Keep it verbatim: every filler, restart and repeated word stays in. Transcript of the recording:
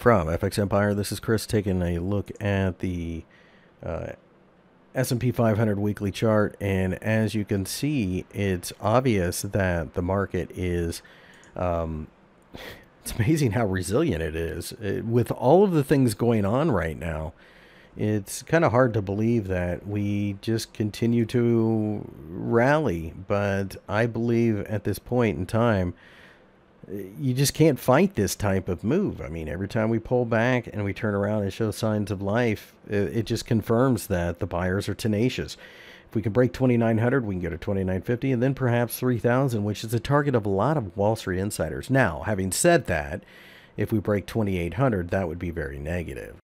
From FXEmpire, this is Chris taking a look at the uh, S and P five hundred weekly chart, and as you can see, it's obvious that the market is, um, it's amazing how resilient it is. It, with all of the things going on right now, it's kind of hard to believe that we just continue to rally, but I believe at this point in time, you just can't fight this type of move. I mean, every time we pull back and we turn around and show signs of life, it, it just confirms that the buyers are tenacious. If we can break twenty-nine hundred, we can go to twenty-nine fifty and then perhaps three thousand, which is a target of a lot of Wall Street insiders. Now, having said that, if we break twenty-eight hundred, that would be very negative.